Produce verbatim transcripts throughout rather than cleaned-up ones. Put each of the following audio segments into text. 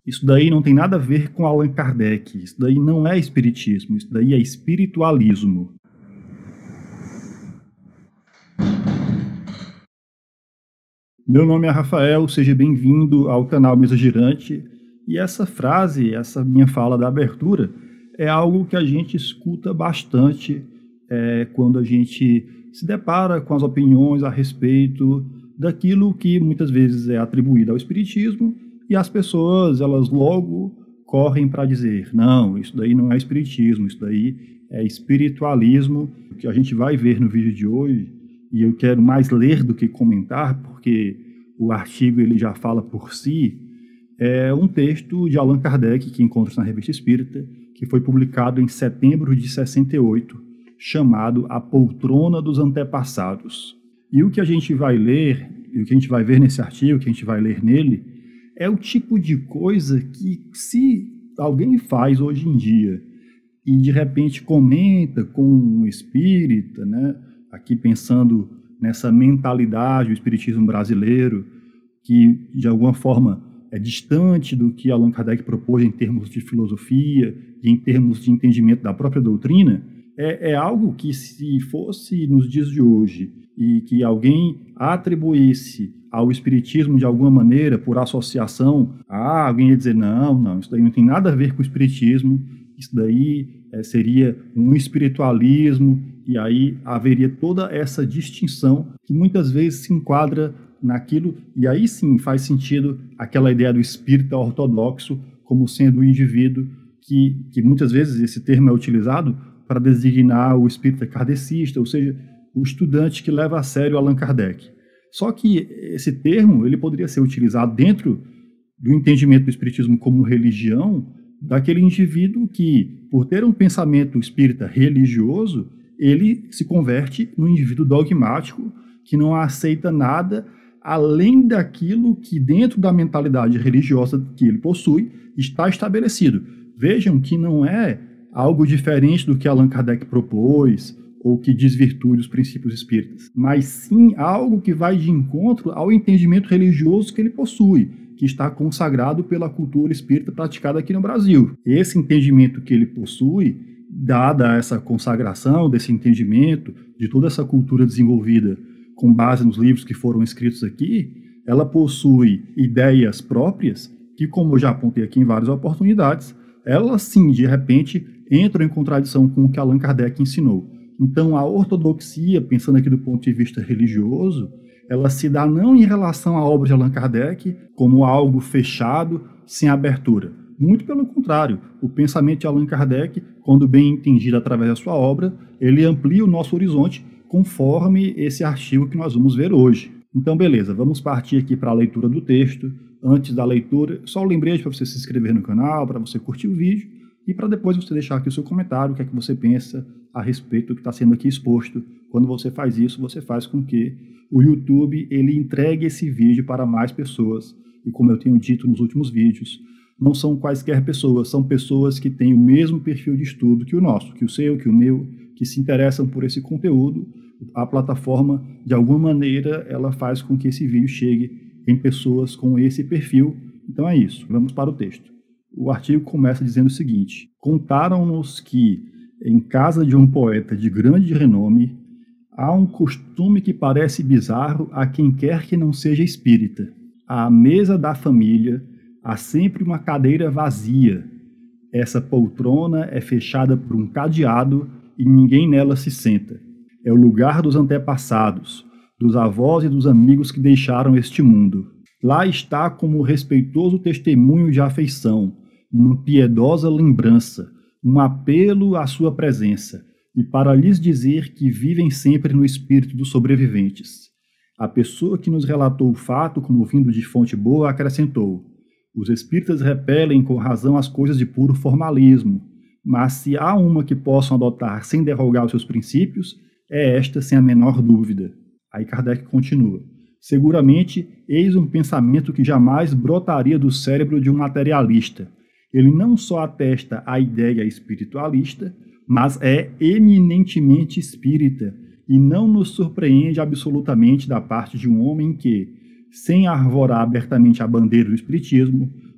Isso daí não tem nada a ver com Allan Kardec, isso daí não é espiritismo, isso daí é espiritualismo. Meu nome é Rafael, seja bem-vindo ao canal Mesa Girante. E essa frase, essa minha fala da abertura, é algo que a gente escuta bastante é, quando a gente se depara com as opiniões a respeito daquilo que muitas vezes é atribuído ao espiritismo, e as pessoas, elas logo correm para dizer, não, isso daí não é espiritismo, isso daí é espiritualismo, que a gente vai ver no vídeo de hoje. E eu quero mais ler do que comentar, porque o artigo ele já fala por si. É um texto de Allan Kardec, que encontra-se na Revista Espírita, que foi publicado em setembro de sessenta e oito, chamado A Poltrona dos Antepassados. E o que a gente vai ler, e o que a gente vai ver nesse artigo, o que a gente vai ler nele, é o tipo de coisa que, se alguém faz hoje em dia, e de repente comenta com um espírita, né, aqui pensando nessa mentalidade do espiritismo brasileiro, que de alguma forma é distante do que Allan Kardec propôs em termos de filosofia e em termos de entendimento da própria doutrina, é, é algo que, se fosse nos dias de hoje e que alguém atribuísse ao espiritismo de alguma maneira, por associação, ah, alguém ia dizer, não, não, isso daí não tem nada a ver com o espiritismo, isso daí é, seria um espiritualismo, e aí haveria toda essa distinção que muitas vezes se enquadra naquilo, e aí sim faz sentido aquela ideia do espírita ortodoxo como sendo o indivíduo que, que muitas vezes esse termo é utilizado para designar o espírita kardecista, ou seja, o estudante que leva a sério Allan Kardec. Só que esse termo ele poderia ser utilizado dentro do entendimento do espiritismo como religião, daquele indivíduo que, por ter um pensamento espírita religioso, ele se converte num indivíduo dogmático que não aceita nada além daquilo que, dentro da mentalidade religiosa que ele possui, está estabelecido. Vejam que não é algo diferente do que Allan Kardec propôs ou que desvirtue os princípios espíritas, mas sim algo que vai de encontro ao entendimento religioso que ele possui, que está consagrado pela cultura espírita praticada aqui no Brasil. Esse entendimento que ele possui, dada essa consagração desse entendimento, de toda essa cultura desenvolvida com base nos livros que foram escritos aqui, ela possui ideias próprias que, como eu já apontei aqui em várias oportunidades, elas sim, de repente, entram em contradição com o que Allan Kardec ensinou. Então, a ortodoxia, pensando aqui do ponto de vista religioso, ela se dá não em relação à obra de Allan Kardec como algo fechado, sem abertura. Muito pelo contrário, o pensamento de Allan Kardec, quando bem entendido através da sua obra, ele amplia o nosso horizonte conforme esse artigo que nós vamos ver hoje. Então, beleza, vamos partir aqui para a leitura do texto. Antes da leitura, só um lembrete para você se inscrever no canal, para você curtir o vídeo e para depois você deixar aqui o seu comentário, o que é que você pensa a respeito do que está sendo aqui exposto. Quando você faz isso, você faz com que o YouTube ele entregue esse vídeo para mais pessoas. E como eu tenho dito nos últimos vídeos, não são quaisquer pessoas, são pessoas que têm o mesmo perfil de estudo que o nosso, que o seu, que o meu, que se interessam por esse conteúdo. A plataforma, de alguma maneira, ela faz com que esse vídeo chegue em pessoas com esse perfil. Então é isso, vamos para o texto. O artigo começa dizendo o seguinte: contaram-nos que, em casa de um poeta de grande renome, há um costume que parece bizarro a quem quer que não seja espírita. À mesa da família há sempre uma cadeira vazia. Essa poltrona é fechada por um cadeado e ninguém nela se senta. É o lugar dos antepassados, dos avós e dos amigos que deixaram este mundo. Lá está como respeitoso testemunho de afeição, uma piedosa lembrança, um apelo à sua presença, e para lhes dizer que vivem sempre no espírito dos sobreviventes. A pessoa que nos relatou o fato como vindo de fonte boa acrescentou: os espíritas repelem com razão as coisas de puro formalismo, mas se há uma que possam adotar sem derrogar os seus princípios, é esta sem a menor dúvida. Aí Kardec continua: seguramente, eis um pensamento que jamais brotaria do cérebro de um materialista. Ele não só atesta a ideia espiritualista, mas é eminentemente espírita, e não nos surpreende absolutamente da parte de um homem que, sem arvorar abertamente a bandeira do espiritismo,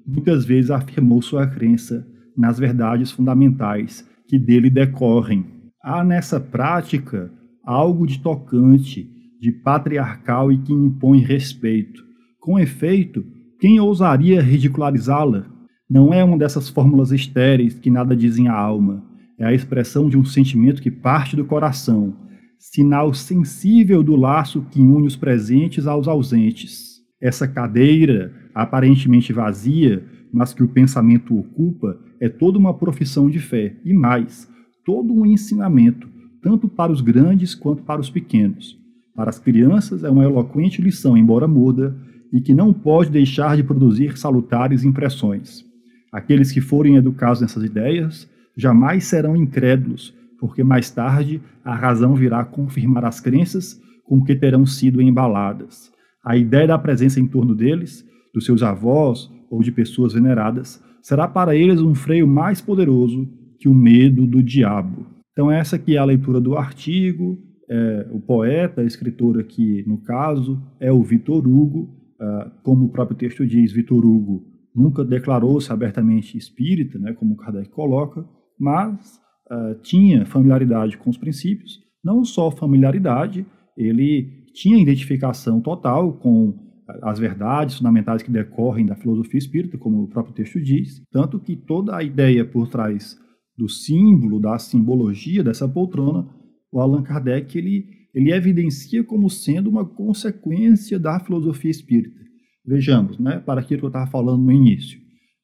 muitas vezes afirmou sua crença nas verdades fundamentais que dele decorrem. Há nessa prática algo de tocante, de patriarcal e que impõe respeito. Com efeito, quem ousaria ridicularizá-la? Não é uma dessas fórmulas estéreis que nada dizem à alma. É a expressão de um sentimento que parte do coração, sinal sensível do laço que une os presentes aos ausentes. Essa cadeira, aparentemente vazia, mas que o pensamento ocupa, é toda uma profissão de fé, e mais, todo um ensinamento, tanto para os grandes quanto para os pequenos. Para as crianças é uma eloquente lição, embora muda, e que não pode deixar de produzir salutares impressões. Aqueles que forem educados nessas ideias jamais serão incrédulos, porque mais tarde a razão virá confirmar as crenças com que terão sido embaladas. A ideia da presença em torno deles, dos seus avós ou de pessoas veneradas, será para eles um freio mais poderoso que o medo do diabo. Então essa aqui é a leitura do artigo. É, o poeta, escritor aqui no caso, é o Victor Hugo. Uh, como o próprio texto diz, Victor Hugo nunca declarou-se abertamente espírita, né, como Kardec coloca, mas uh, tinha familiaridade com os princípios, não só familiaridade, ele tinha identificação total com as verdades fundamentais que decorrem da filosofia espírita, como o próprio texto diz, tanto que toda a ideia por trás do símbolo, da simbologia dessa poltrona, o Allan Kardec ele, ele evidencia como sendo uma consequência da filosofia espírita. Vejamos, né, para aquilo que eu estava falando no início,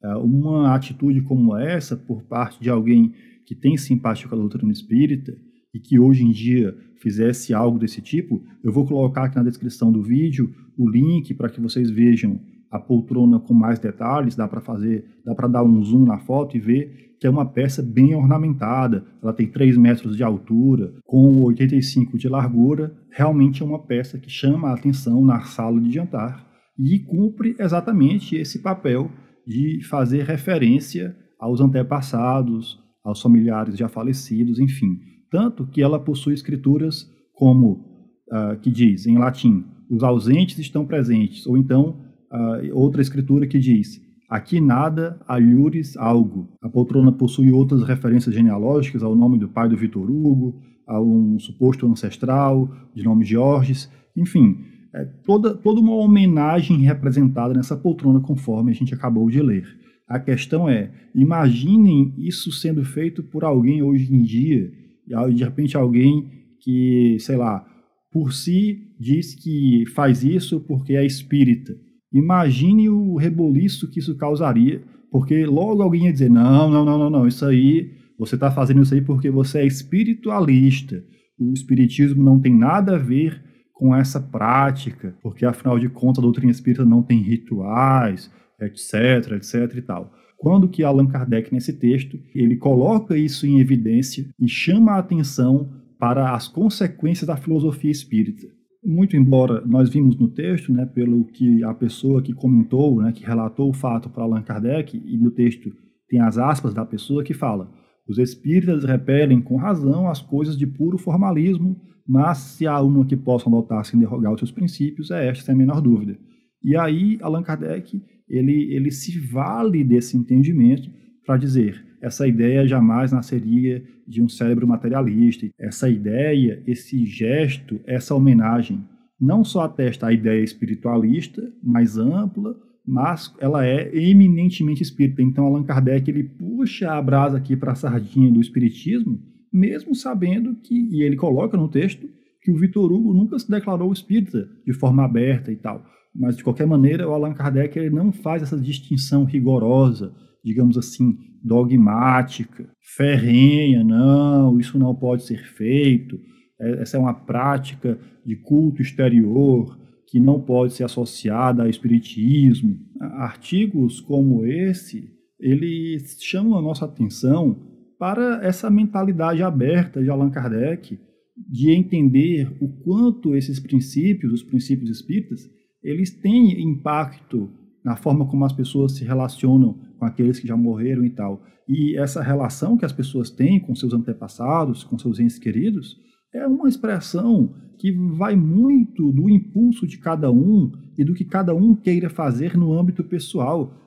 uma atitude como essa por parte de alguém que tem simpatia com a doutrina espírita e que hoje em dia fizesse algo desse tipo, eu vou colocar aqui na descrição do vídeo o link para que vocês vejam a poltrona com mais detalhes, dá para fazer, dá para dar um zoom na foto e ver que é uma peça bem ornamentada, ela tem três metros de altura, com oitenta e cinco de largura, realmente é uma peça que chama a atenção na sala de jantar e cumpre exatamente esse papel de fazer referência aos antepassados, aos familiares já falecidos, enfim. Tanto que ela possui escrituras como, uh, que diz, em latim, os ausentes estão presentes, ou então uh, outra escritura que diz, aqui nada, aliures algo. A poltrona possui outras referências genealógicas ao nome do pai do Victor Hugo, a um suposto ancestral de nome Georges, enfim, é toda, toda uma homenagem representada nessa poltrona conforme a gente acabou de ler. A questão é, imaginem isso sendo feito por alguém hoje em dia, e de repente alguém que, sei lá, por si diz que faz isso porque é espírita. Imagine o reboliço que isso causaria, porque logo alguém ia dizer, não, não, não, não, não, isso aí, você está fazendo isso aí porque você é espiritualista. O espiritismo não tem nada a ver com essa prática, porque afinal de contas a doutrina espírita não tem rituais, etc, etc e tal. Quando que Allan Kardec, nesse texto, ele coloca isso em evidência e chama a atenção para as consequências da filosofia espírita. Muito embora nós vimos no texto, né, pelo que a pessoa que comentou, né, que relatou o fato para Allan Kardec, e no texto tem as aspas da pessoa que fala, os espíritas repelem com razão as coisas de puro formalismo, mas se há uma que possam adotar sem derrogar os seus princípios, é esta sem a menor dúvida. E aí Allan Kardec ele, ele se vale desse entendimento para dizer, essa ideia jamais nasceria de um cérebro materialista. Essa ideia, esse gesto, essa homenagem, não só atesta a ideia espiritualista, mais ampla, mas ela é eminentemente espírita. Então Allan Kardec ele puxa a brasa aqui para a sardinha do espiritismo, mesmo sabendo que, e ele coloca no texto, que o Victor Hugo nunca se declarou espírita de forma aberta e tal. Mas, de qualquer maneira, o Allan Kardec ele não faz essa distinção rigorosa, digamos assim, dogmática, ferrenha, não, isso não pode ser feito, essa é uma prática de culto exterior que não pode ser associada ao espiritismo. Artigos como esse, eles chamam a nossa atenção para essa mentalidade aberta de Allan Kardec, de entender o quanto esses princípios, os princípios espíritas, eles têm impacto na forma como as pessoas se relacionam com aqueles que já morreram e tal. E essa relação que as pessoas têm com seus antepassados, com seus entes queridos, é uma expressão que vai muito do impulso de cada um e do que cada um queira fazer no âmbito pessoal.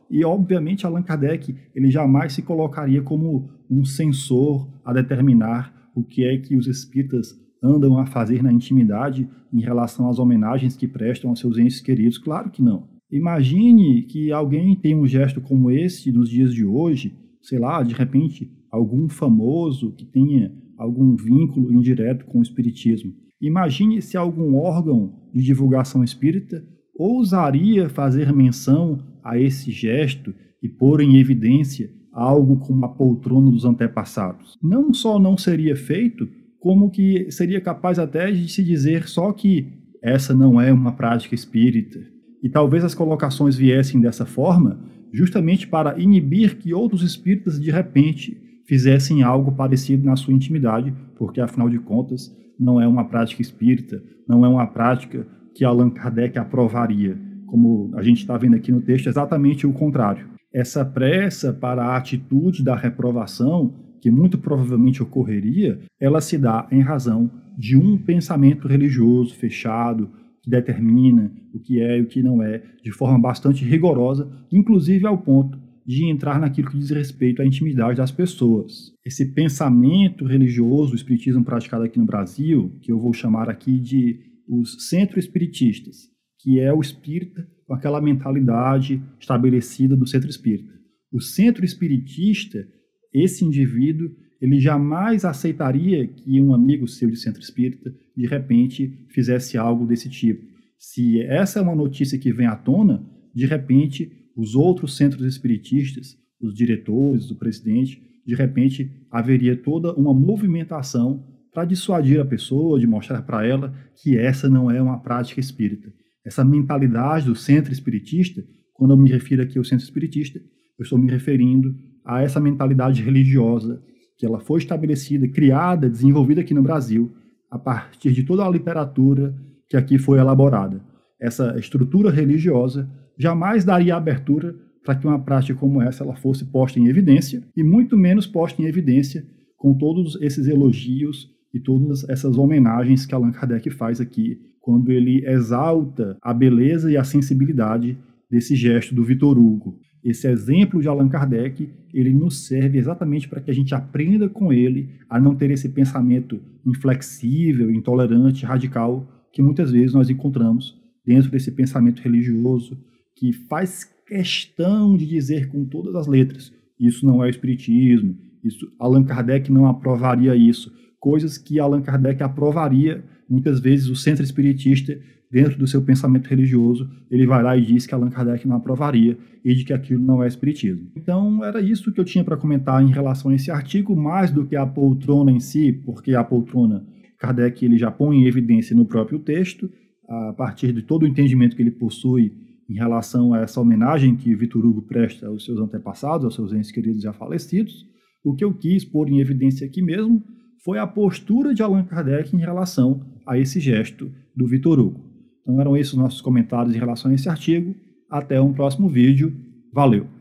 E, obviamente, Allan Kardec ele jamais se colocaria como um censor a determinar o que é que os espíritas andam a fazer na intimidade em relação às homenagens que prestam aos seus entes queridos. Claro que não. Imagine que alguém tem um gesto como esse nos dias de hoje, sei lá, de repente, algum famoso que tenha algum vínculo indireto com o espiritismo. Imagine se algum órgão de divulgação espírita ousaria fazer menção a esse gesto e pôr em evidência algo como a poltrona dos antepassados. Não só não seria feito, como que seria capaz até de se dizer só que essa não é uma prática espírita. E talvez as colocações viessem dessa forma justamente para inibir que outros espíritas de repente fizessem algo parecido na sua intimidade, porque afinal de contas não é uma prática espírita, não é uma prática que Allan Kardec aprovaria. Como a gente está vendo aqui no texto, exatamente o contrário. Essa pressa para a atitude da reprovação, que muito provavelmente ocorreria, ela se dá em razão de um pensamento religioso fechado, que determina o que é e o que não é, de forma bastante rigorosa, inclusive ao ponto de entrar naquilo que diz respeito à intimidade das pessoas. Esse pensamento religioso, o espiritismo praticado aqui no Brasil, que eu vou chamar aqui de os centro-espiritistas, que é o espírita com aquela mentalidade estabelecida do centro espírita. O centro-espiritista, esse indivíduo, ele jamais aceitaria que um amigo seu de centro espírita, de repente, fizesse algo desse tipo. Se essa é uma notícia que vem à tona, de repente, os outros centros espiritistas, os diretores, o presidente, de repente, haveria toda uma movimentação para dissuadir a pessoa, de mostrar para ela que essa não é uma prática espírita. Essa mentalidade do centro espiritista, quando eu me refiro aqui ao centro espiritista, eu estou me referindo a essa mentalidade religiosa que ela foi estabelecida, criada, desenvolvida aqui no Brasil, a partir de toda a literatura que aqui foi elaborada. Essa estrutura religiosa jamais daria abertura para que uma prática como essa ela fosse posta em evidência, e muito menos posta em evidência com todos esses elogios e todas essas homenagens que Allan Kardec faz aqui, quando ele exalta a beleza e a sensibilidade desse gesto do Victor Hugo. Esse exemplo de Allan Kardec, ele nos serve exatamente para que a gente aprenda com ele a não ter esse pensamento inflexível, intolerante, radical, que muitas vezes nós encontramos dentro desse pensamento religioso, que faz questão de dizer com todas as letras, isso não é o espiritismo, isso, Allan Kardec não aprovaria isso, coisas que Allan Kardec aprovaria, muitas vezes o centro espiritista, dentro do seu pensamento religioso, ele vai lá e diz que Allan Kardec não aprovaria e de que aquilo não é espiritismo. Então era isso que eu tinha para comentar em relação a esse artigo, mais do que a poltrona em si, porque a poltrona Kardec ele já põe em evidência no próprio texto, a partir de todo o entendimento que ele possui em relação a essa homenagem que Victor Hugo presta aos seus antepassados, aos seus entes queridos já falecidos. O que eu quis pôr em evidência aqui mesmo foi a postura de Allan Kardec em relação a esse gesto do Victor Hugo. Então eram esses os nossos comentários em relação a esse artigo. Até um próximo vídeo. Valeu!